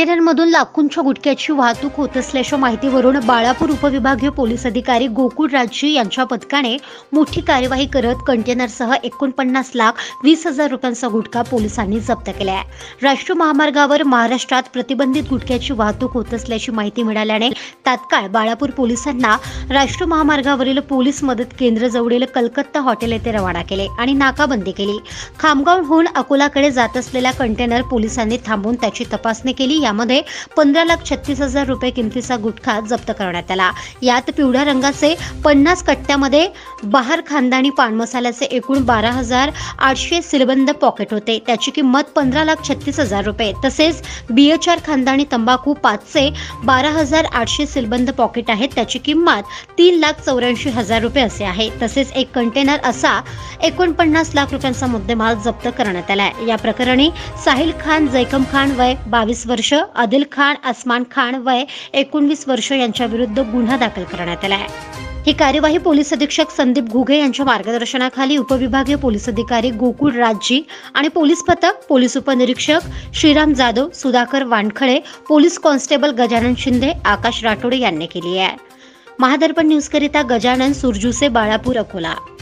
कंटेनरमधून लाखोंच्या गुटख्याची वाहतूक होत असल्याच्या माहितीवरून बाळापूर उपविभागीय पोलीस अधिकारी गोकुळ राजी यांच्या पथकाने मोठी कार्यवाही करत कंटेनरसह 49,20,000 रुपयांचा गुटखा पोलिसांनी जप्त केला आहे. राष्ट्रीय महामार्गावर महाराष्ट्रात प्रतिबंधित गुटख्याची वाहतूक होत असल्याची माहिती मिळाल्याने तात्काळ बाळापूर पोलिसांना राष्ट्रीय महामार्गावरील पोलीस मदत केंद्र जवळील कलकत्ता हॉटेल येथे रवाना केले आणि नाकाबंदी केली. खामगावहून अकोलाकडे जात असलेला कंटेनर पोलिसांनी थांबवून त्याची तपासणी केली. यामध्ये 15,36,000 रुपये किमतीचा गुटखा जप्त करण्यात आला. यात पिवळ्या रंगाचे 50 कट्ट्यामध्ये बहार खानदानी पान मसाल्याचे एकूण 12,800 सीलबंद पॉकेट होते. त्याची किंमत 15,36,000 रुपये. तसेच BHR खानदानी तंबाखू 5चे 12,800 सीलबंद पॉकेट आहेत. त्याची किंमत 3,84,000 रुपये असे आहे. तसेच एक कंटेनर असा 49 लाख रुपयांचा मुद्देमाल जप्त करण्यात आला आहे. या प्रकरणी साहिल खान जैकम खान वय 22 वर्ष, आदिल खान असमान खान वय 19 वर्ष यांच्या विरुद्ध गुन्हा दाखल करण्यात आला आहे. ही कार्यवाही पोलीस अधीक्षक संदीप घुगे यांच्या मार्गदर्शनाखाली उपविभागीय पोलीस अधिकारी गोकुळ राजी आणि पोलीस पथक, पोलीस उपनिरीक्षक श्रीराम जाधव, सुधाकर वानखळे, पोलीस कॉन्स्टेबल गजानन शिंदे, आकाश राठोडे यांनी केली आहे. महादर्पण न्यूज करिता गजानन सुरजुसे, बाळापूर, अकोला.